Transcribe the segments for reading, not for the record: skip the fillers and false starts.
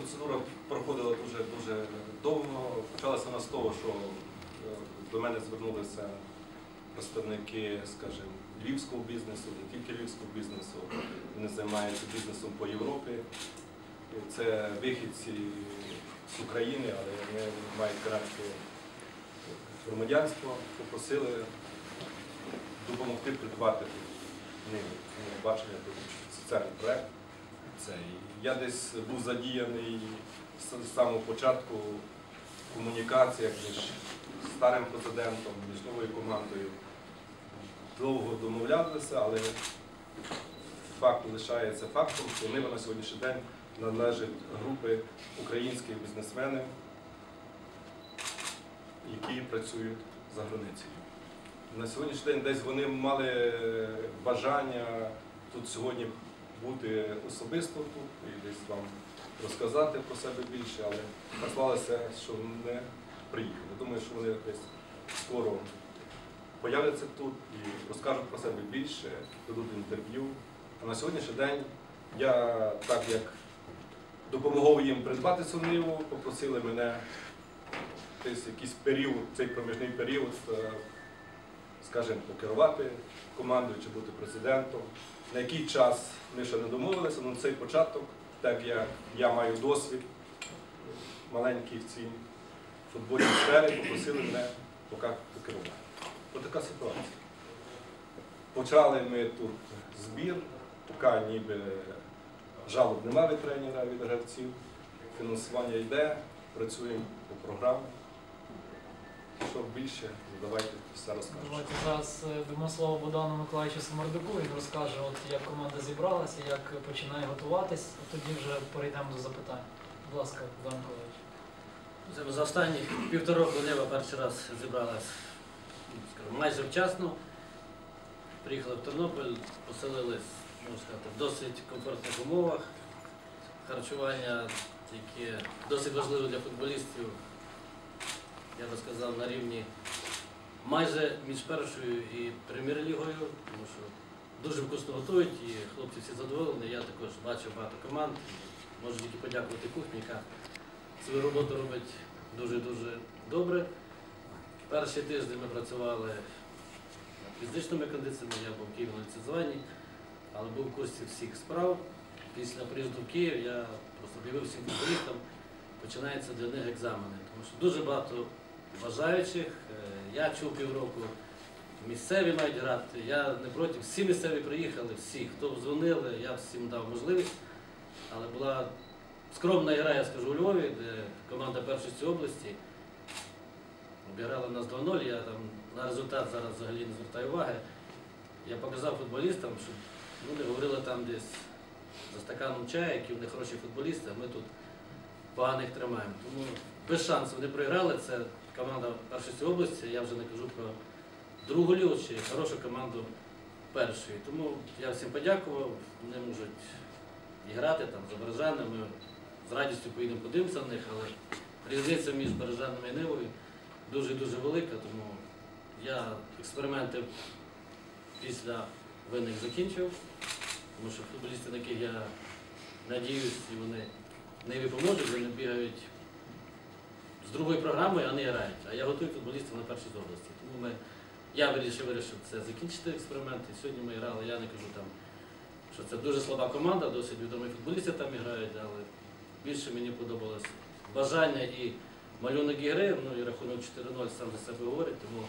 процедура проходила дуже довго. Почалася вона з того, що до мене звернулися представники, скажімо, львівського бізнесу, не тільки львівського бізнесу, вони займаються бізнесом по Європі. Це вихідці з України, але вони мають канадське громадянство, попросили допомогти придбати вони бачення соціальний проєкт. Я десь був задіяний з самого початку в комунікаціях між старим президентом, між новою командою. Довго домовлялися, але факт лишається фактом, що Нива на сьогоднішній день належить групи українських бізнесменів, які працюють за границею. На сьогоднішній день десь вони мали бажання тут сьогодні бути особисто тут і десь вам розказати про себе більше, але послалося, що не приїхали. Думаю, що вони десь скоро появляться тут і розкажуть про себе більше, дадуть інтерв'ю. А на сьогоднішній день я, так як допомагав їм придбати цю ниву, попросили мене десь якийсь період, цей проміжний період, скажімо, покерувати командою чи бути президентом. На який час ми ще не домовилися, але цей початок, так як я маю досвід маленький в цій футбольній сфері, попросили мене поки покерувати. Ось така ситуація. Почали ми тут збір, поки ніби жалоб немає від тренера, від гравців, фінансування йде, працюємо по програмі. Що більше, давайте все розкажемо. Давайте зараз дамо слово Богдану Миколаївичу Самардуку, він розкаже, як команда зібралася, як починає готуватись, а тоді вже перейдемо до запитань. Будь ласка, Богдан Миколаївич. За останні півтора року Нива перший раз зібралась майже вчасно. Приїхали в Тернопіль, поселились, можна сказати, в досить комфортних умовах. Харчування, яке досить важливе для футболістів, я би сказав, на рівні майже між першою і прем'єр-лігою, тому що дуже вкусно готують і хлопці всі задоволені. Я також бачив багато команд, можу тільки подякувати кухні, яка свою роботу робить дуже-дуже добре. Перший тиждень ми працювали над фізичними кондиціями, я був в Києві на ліцензуванні, але був в курсі всіх справ. Після приїзду в Київ я просто об'явив всім футболістам, починаються для них екзамени, тому що дуже багато бажаючих. Я чув півроку, місцеві мають грати, я не проти, всі місцеві приїхали, всі, хто дзвонили, я всім дав можливість, але була скромна гра, я скажу, у Львові, де команда першості області обіграла нас 2-0, я там на результат зараз взагалі не звертаю уваги. Я показав футболістам, щоб вони говорили там десь за стаканом чаю, які в них хороші футболісти, а ми тут поганих тримаємо. Тому без шансів вони проіграли, це команда першості області, я вже не кажу про другу лігу чи хорошу команду першої. Тому я всім подякував, вони можуть і грати там за Бережанами, ми з радістю поїдемо подивимося на них, але різниця між Бережанами і Нивою дуже-дуже велика, тому я експерименти після винних закінчив, тому що футболісти, на яких я надіюсь, і вони Ниві поможуть, вони бігають з другою програмою, а не грають. А я готую футболістів на першій з області. Тому я вирішив це закінчити експеримент. І сьогодні ми грали, я не кажу там, що це дуже слаба команда, досить відомі футболісти там грають, але більше мені подобалось бажання і малюнок ігри, ну і рахунок 4-0 сам за себе говорить, тому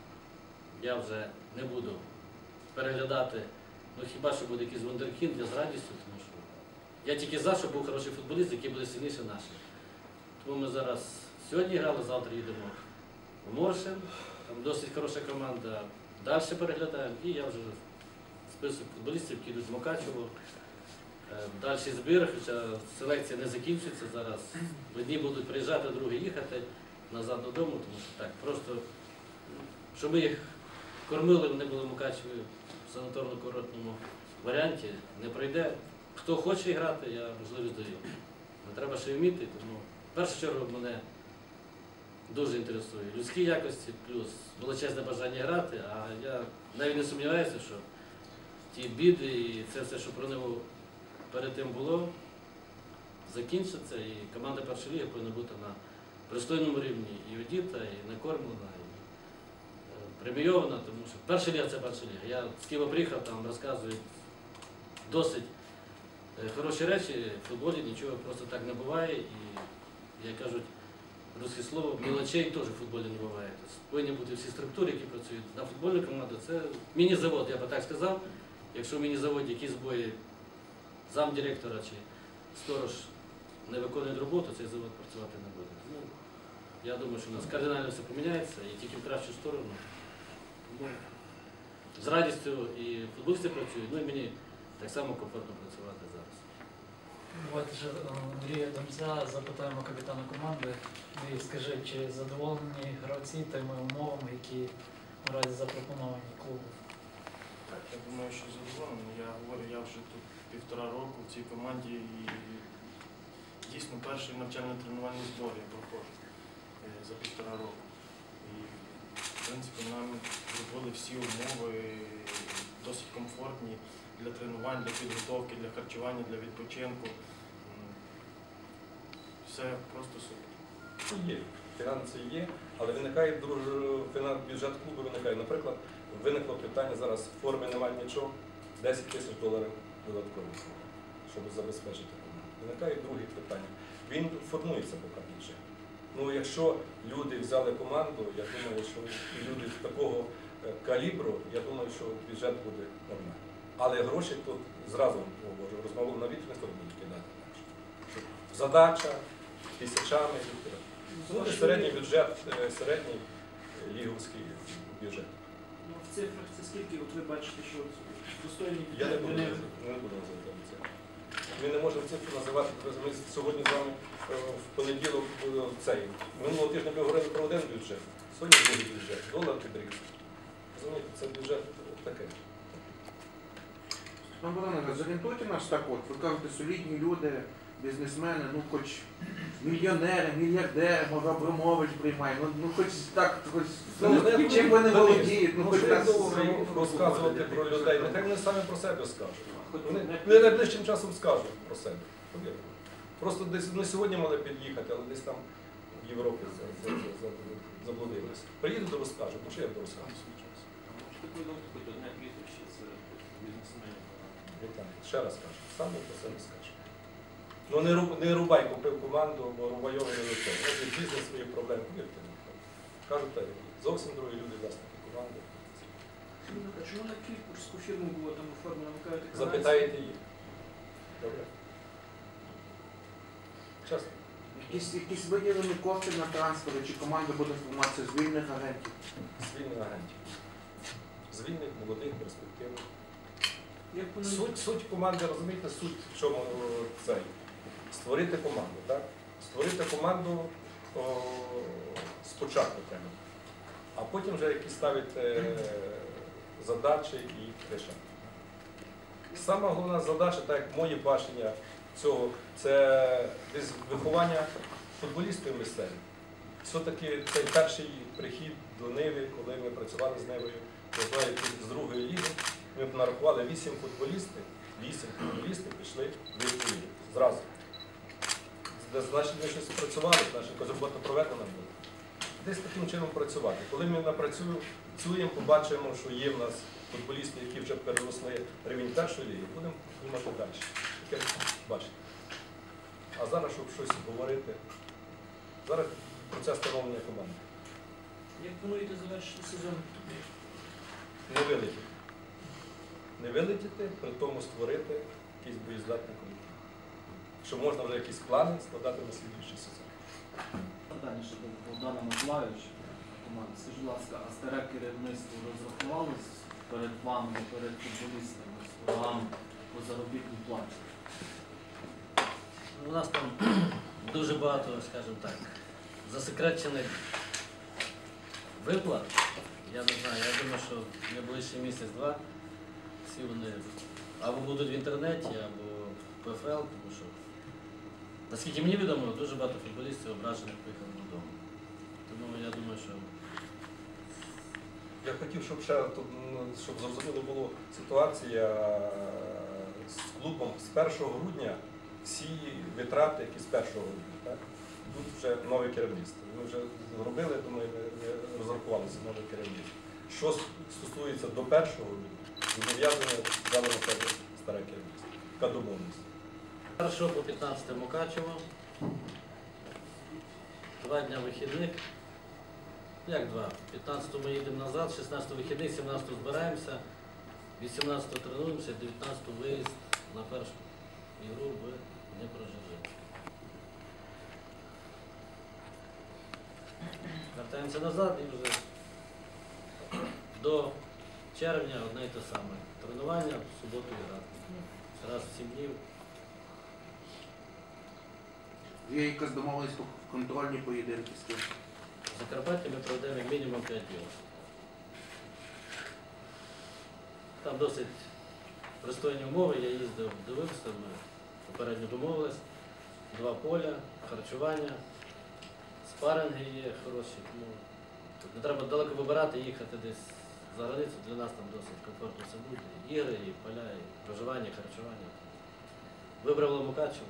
я вже не буду переглядати, ну хіба що буде якийсь вундеркінд, я з радістю, тому що я тільки за, щоб був хороший футболіст, який буде сильніше наших. Тому ми зараз сьогодні грали, завтра їдемо в Моршин, там досить хороша команда, далі переглядаємо, і я вже список футболістів, які йдуть в Мукачево. Далі збір, хоча селекція не закінчується зараз. Одні будуть приїжджати, другі їхати назад додому, тому що так, просто, щоб ми їх кормили, вони були в Мукачеві в санаторно-курортному варіанті, не пройде. Хто хоче грати, я можливість даю. Не треба ще вміти, тому в першу чергу мене дуже інтересує людські якості, плюс величезне бажання грати, а я навіть не сумніваюся, що ті біди і це все, що про нього перед тим було, закінчаться, і команда першої ліги повинна бути на пристойному рівні і одіта, і накормлена, і премійована, тому що перша ліга це перша ліга. Я з Києва приїхав, там розказують досить хороші речі, в футболі нічого просто так не буває, і, як кажуть, русське слово, мілочей теж в футболі не буває. Тобто повинні бути всі структури, які працюють на футбольну команду. Це міні-завод, я би так сказав. Якщо в міні-заводі якісь збої замдиректора чи сторож не виконують роботу, цей завод працювати не буде. Тому я думаю, що у нас кардинально все поміняється і тільки в кращу сторону. Тому з радістю і футболісти працюють, ну і мені так само комфортно працювати зараз. Давайте ще Андрія Домця запитаємо капітана команди. І скажи, чи задоволені гравці тими умовами, які наразі запропоновані клубу? Так, я думаю, що задоволений. Я говорю, я вже тут 1,5 року в цій команді і дійсно перший навчально-тренувальний збор я проходжу за 1,5 року. І в принципі нам зробили всі умови досить комфортні для тренувань, для підготовки, для харчування, для відпочинку. Все просто супер. Є, фінанси є, але виникає бюджет клубу виникає. Наприклад, виникло питання зараз, в формі немає нічого, $10 тисяч додатково, щоб забезпечити команду. Виникає друге питання. Він формується поки бюджет. Ну, якщо люди взяли команду, я думаю, що люди такого калібру, я думаю, що бюджет буде нормальний. Але гроші тут зразу розмову на вітряних будуть кидати. Задача тисячами. Ну, середній бюджет, середній ліговський бюджет. Ну, в цифрах це скільки, от ви бачите, що достойні Я не бюджет буду для них? називати цифру. Ми не можемо цифру називати, ми сьогодні з вами в понеділок цей. Минулого тижня ми говорили про один бюджет, сьогодні другий бюджет, долар підріс. Розумієте, це бюджет таке. Пан Богдане, зорієнтуйте нас так от, ви кажете, солідні люди, бізнесмени, ну хоч мільйонери, мільярдери, може Абрамович приймає, ну хоч так, хоч, ну, чим вони володіють, ну хоч Можливо, так. довго розказувати про людей, нехай вони самі про себе скажуть. Вони найближчим часом скажуть про себе. Повірте. Просто десь не сьогодні мали під'їхати, але десь там в Європі заблудилися. Приїдуть і розкажуть, ну що я буду розказувати свій час. Можете повідомити хоч одне прізвище з бізнесменів? Віталій, ще раз кажу, сам про себе скаже. Ну не Рубай купив команду, бо Рубайовий не виходить. Може бізнес свої проблеми, повірте мені. Кажуть, так, зовсім другі люди власники команди. А чому на кіпрську фірму було там оформлено? Ви кажете, канадську? Запитаєте їх. Добре. Чесно. Якісь виділені кошти на трансфери, чи команда буде формуватися з вільних агентів? З вільних агентів. З вільних, молодих, перспективних. Як вони... Суть команди, розумієте, суть в чому цей? Створити команду, так? Створити команду спочатку треба, а потім вже якісь ставити задачі і рішення. Сама головна задача, так як моє бачення цього, це десь виховання футболістів місцевих. Все-таки цей перший прихід до Ниви, коли ми працювали з Нивою, я знаю, з другої ліги, ми б нарахували 8 футболістів пішли в другу лігу. Зразу. Значить, ми щось працювали, значить, якась робота проведена була. Десь таким чином працювати. Коли ми напрацюємо, побачимо, що є в нас футболісти, які вже переросли рівень першої ліги, будемо думати далі. Таке бачите. А зараз, щоб щось говорити, зараз процес становлення команди. Як плануєте завершити сезон? Не вилетіти. Не вилетіти, при тому створити якийсь боєздатний колектив. Щоб можна вже якісь плани складати на слідуючий сезон. Питання ще до Богдана Миколайовича команди. Скажіть, будь ласка, а старе керівництво розрахувалось перед вами, перед футболістами з програм по заробітній платі? У нас там дуже багато, скажімо так, засекречених виплат. Я не знаю, я думаю, що найближчий місяць-два всі вони або будуть в інтернеті, або в ПФЛ, тому що, наскільки мені відомо, дуже багато футболістів ображених поїхали додому. Тому я думаю, що... Я хотів, щоб ще тут, щоб зрозуміло було ситуація з клубом з 1 грудня всі витрати, які з першого року. Так? Тут вже нове керівництво. Ми вже зробили, думаю, ми розрахувалися нове керівництво. Що стосується до першого року, зобов'язання взяли на себе старе керівництво. Така домовленість. 1 по 15 Мукачево. 2 дня вихідних. Як 2? 15 ми їдемо назад, 16 вихідних, 17 збираємося, 18 тренуємося, 19 виїзд на першу ігру в Дніпродзержинськ. Вертаємося назад і вже до червня одне і те саме. Тренування, в суботу і грати. Раз в 7 днів. Є якась домовленість про контрольні поєдинки з ким? В Закарпатті ми проведемо як мінімум 5 днів. Там досить пристойні умови, я їздив, дивився, ми попередньо домовились. 2 поля, харчування, спаринги є хороші. Тому тут не треба далеко вибирати, їхати десь за границю, для нас там досить комфортно все буде. І ігри, і поля, і проживання, і харчування. Вибрали Мукачево.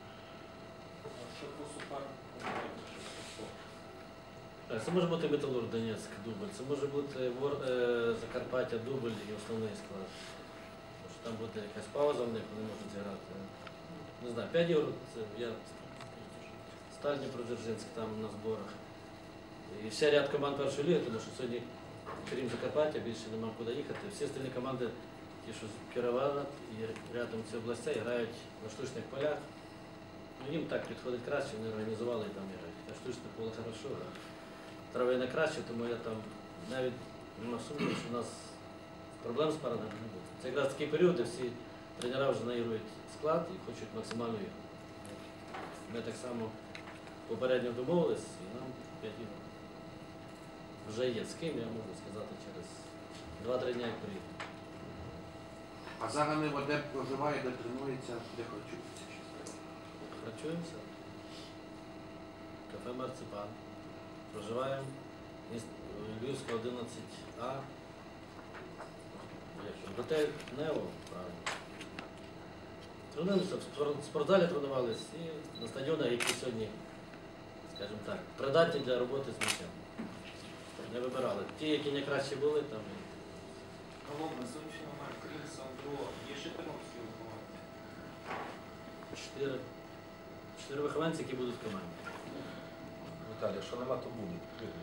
Це може бути Металург Донецьк, дубль, це може бути Закарпаття, дубль і основний склад. Тому що там буде якась пауза в них, вони можуть зіграти. Не знаю, 5 євро, це я Сталь Дніпродзержинськ там на зборах. І ще ряд команд першої ліги, тому що сьогодні, крім Закарпаття, більше нема куди їхати. Всі остальні команди, ті, що з Кіровограда і рядом ці областей, грають на штучних полях. Ну, їм так підходить краще, вони організували і там грають. А штучне поле хорошо, трава не краще, тому я там навіть нема сумніву, що у нас проблем з парадами не буде. Це якраз такий період, де всі тренера вже наігрують склад і хочуть максимальну ігру. Ми так само попередньо домовились і нам 5 ігор. Вже є з ким, я можу сказати, через 2-3 дня як приїду. А зараз Нива де проживає, де тренується, де харчується? Харчуємося. Кафе Марципан. Проживаємо Львівська 11А. Готель Нео, правильно. Тренуємося, в спортзалі тренувалися і на стадіонах, які сьогодні, скажімо так, придатні для роботи з м'ячем. Не вибирали. Ті, які найкращі були, там і Алло, на сьогоднішній момент, крім Сандро, є ще тернопільські вихованці? 4 вихованці, які будуть в команді. Віталій, що нема, то буде.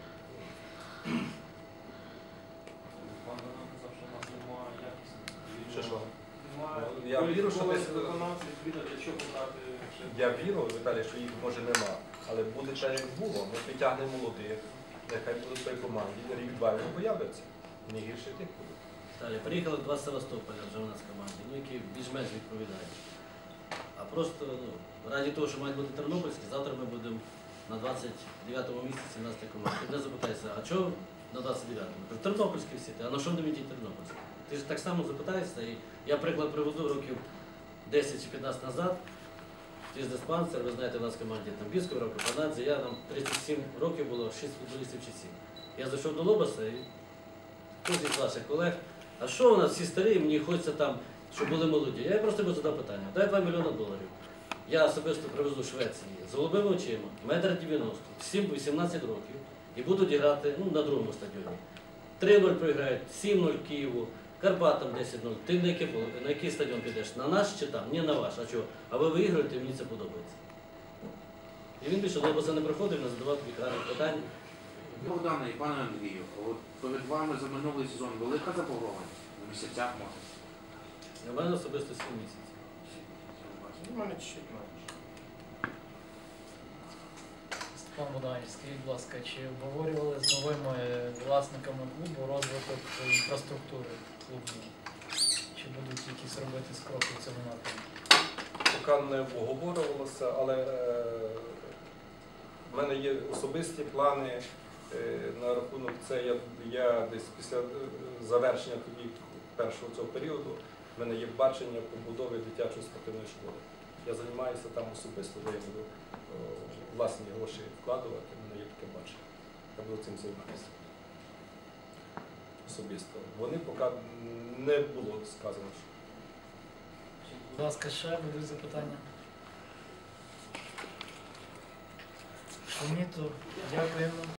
Пан Роман казав, що у нас немає якісних. Що? Немає Я вірю, що десь- виконавців, відповідно, для чого брати ще. Я вірю, Віталій, що їх може нема, але буде те, як було. Ми підтягнемо молодих, нехай будуть в той команді, рік-два вони появляться. Не гірше тих буде. Далі, приїхали 2 з Севастополя вже у нас в команді, ну, які більш-менш відповідають. А просто, раді того, що мають бути тернопільські, завтра ми будемо на 29-му місці 17 команд. Ти мене запитаєшся, а чого на 29-му? Кажу, тернопільські всі, а на що не мені тернопільські? Ти ж так само запитаєшся, і я приклад приведу років 10 чи 15 назад. Фіз-диспансер, ви знаєте, у нас в команді там Біско років, Панадзе, я там 37 років було, 6 футболістів чи 7. Я зайшов до Лобаса і хтось із ваших колег, а що у нас всі старі, мені хочеться там, щоб були молоді. Я просто йому задав питання, дай $2 мільйони. Я особисто привезу Швеції з голубими очима, 1,90 м, 7-18 років, і будуть грати на другому стадіоні. 3-0 програють, 7-0 Києву, Карпатам 10-0. Ти на який стадіон підеш? На наш чи там? Ні, на ваш. А чого? А ви виграєте, мені це подобається. І він більше до Лобаса не приходив, не задавав таких гарних питань. Богдане і пане Андрію, от перед вами за минулий сезон велика заборгованість на місяцях може? У мене особисто 7 місяців. У мене чуть менше. Степан Богданович, скажіть, будь ласка, чи обговорювали з новими власниками клубу розвиток інфраструктури клубу? Чи будуть якісь робити кроки в цьому напрямку? Поки не обговорювалося, але в мене є особисті плани на рахунок це. Я десь після завершення тоді першого цього періоду в мене є бачення побудови дитячої спортивної школи. Я займаюся там особисто, де я буду власні гроші вкладувати, в мене є таке бачення. Я буду цим займатися. Особисто. Вони поки не було сказано. Будь ласка, ще будуть запитання? Фоніту, дякуємо.